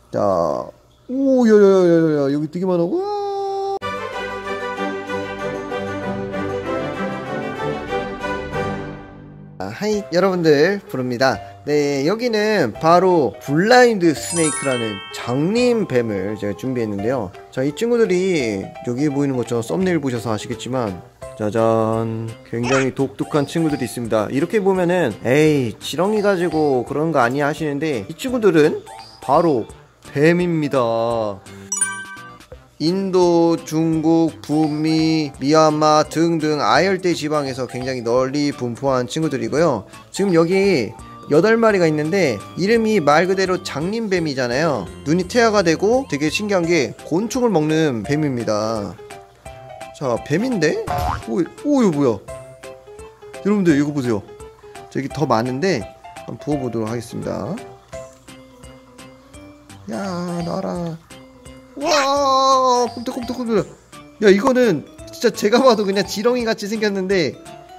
자, 오, 야야야야야, 여기 되게 많아. 와. 하이, 여러분들 부릅니다. 네, 여기는 바로 블라인드 스네이크라는 장님뱀을 제가 준비했는데요. 자, 이 친구들이 여기 보이는 것처럼 썸네일 보셔서 아시겠지만, 짜잔, 굉장히 독특한 친구들이 있습니다. 이렇게 보면은 에이, 지렁이 가지고 그런 거 아니야 하시는데, 이 친구들은 바로 뱀입니다. 인도, 중국, 북미, 미얀마 등등 아열대 지방에서 굉장히 널리 분포한 친구들이고요. 지금 여기 8마리가 있는데 이름이 말 그대로 장님뱀이잖아요. 눈이 태아가 되고 되게 신기한 게 곤충을 먹는 뱀입니다. 자, 뱀인데? 오, 이거 뭐야? 여러분들 이거 보세요. 저기 더 많은데 한번 부어보도록 하겠습니다. 야, 나라. 와, 꼼짝꼼짝꼼짝. 야, 이거는 진짜 제가 봐도 그냥 지렁이 같이 생겼는데,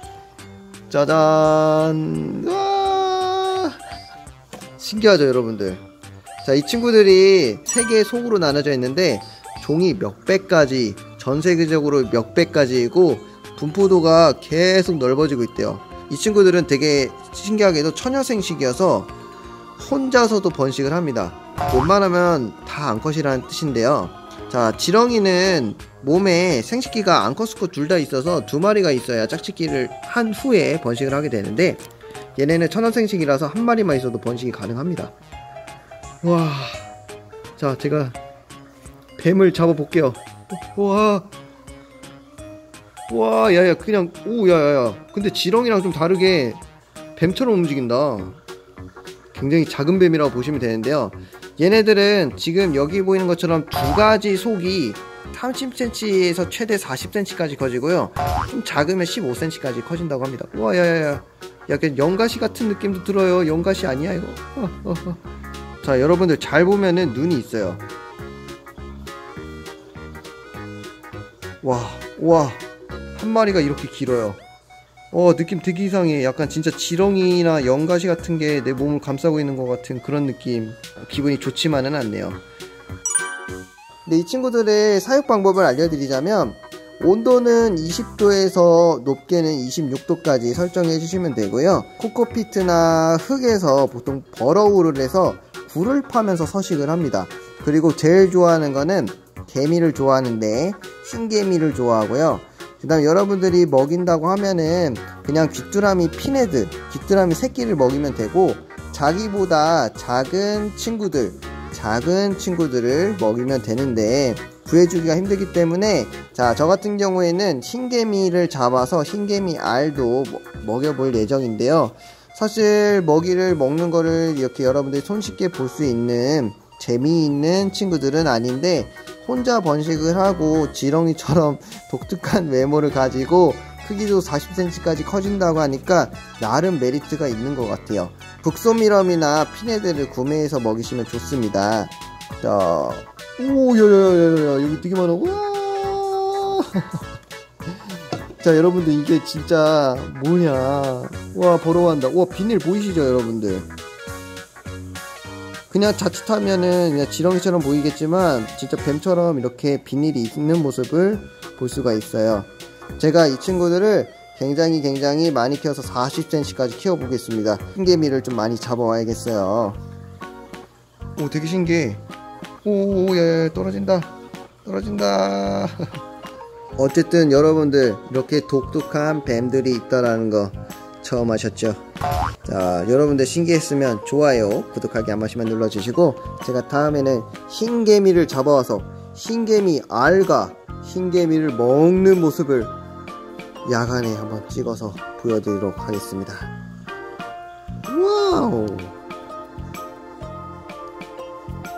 짜잔. 와, 신기하죠 여러분들. 자, 이 친구들이 세개 속으로 나눠져 있는데 종이 몇백 가지, 전 세계적으로 몇백 가지이고 분포도가 계속 넓어지고 있대요. 이 친구들은 되게 신기하게도 처녀생식이어서 혼자서도 번식을 합니다. 웬만하면 다 암컷이라는 뜻인데요. 자, 지렁이는 몸에 생식기가 암컷 수컷 둘 다 있어서 2마리가 있어야 짝짓기를 한 후에 번식을 하게 되는데, 얘네는 천연생식이라서 한 마리만 있어도 번식이 가능합니다. 와, 자, 제가 뱀을 잡아볼게요. 와, 야야, 그냥, 오, 야야야. 근데 지렁이랑 좀 다르게 뱀처럼 움직인다. 굉장히 작은 뱀이라고 보시면 되는데요. 얘네들은 지금 여기 보이는 것처럼 2가지 속이 30cm에서 최대 40cm까지 커지고요. 좀 작으면 15cm까지 커진다고 합니다. 와, 야야야, 약간 연가시 같은 느낌도 들어요. 연가시 아니야 이거? 자, 여러분들 잘 보면은 눈이 있어요. 와, 한 마리가 이렇게 길어요. 느낌 되게 이상해. 약간 진짜 지렁이나 연가시 같은 게 내 몸을 감싸고 있는 것 같은 그런 느낌. 기분이 좋지만은 않네요. 근데 이 친구들의 사육 방법을 알려드리자면, 온도는 20도에서 높게는 26도까지 설정해 주시면 되고요. 코코피트나 흙에서 보통 버러우를 해서 굴을 파면서 서식을 합니다. 그리고 제일 좋아하는 거는 개미를 좋아하는데 흰개미를 좋아하고요. 그 다음 여러분들이 먹인다고 하면은 그냥 귀뚜라미 피네드, 귀뚜라미 새끼를 먹이면 되고, 자기보다 작은 친구들을 먹이면 되는데 구해주기가 힘들기 때문에, 자, 저 같은 경우에는 흰개미를 잡아서 흰개미 알도 먹여볼 예정인데요. 사실 먹이를 먹는 거를 이렇게 여러분들이 손쉽게 볼 수 있는 재미있는 친구들은 아닌데, 혼자 번식을 하고 지렁이처럼 독특한 외모를 가지고 크기도 40cm까지 커진다고 하니까 나름 메리트가 있는 것 같아요. 북소미럼이나 피네드를 구매해서 먹이시면 좋습니다. 자, 오, 야야야야, 여기 되게 많아. 와. 자, 여러분들 이게 진짜 뭐냐. 와, 보러 간다. 와, 비닐 보이시죠 여러분들? 그냥 자칫하면은 그냥 지렁이처럼 보이겠지만 진짜 뱀처럼 이렇게 비닐이 있는 모습을 볼 수가 있어요. 제가 이 친구들을 굉장히 많이 키워서 40cm까지 키워보겠습니다. 흰개미를 좀 많이 잡아와야겠어요. 오, 되게 신기해. 오, 야, 떨어진다. 어쨌든 여러분들, 이렇게 독특한 뱀들이 있다라는 거 처음 하셨죠? 자, 여러분들 신기했으면 좋아요, 구독하기 한 번씩만 눌러주시고, 제가 다음에는 흰개미를 잡아와서 흰개미 알과 흰개미를 먹는 모습을 야간에 한번 찍어서 보여드리도록 하겠습니다. 와우.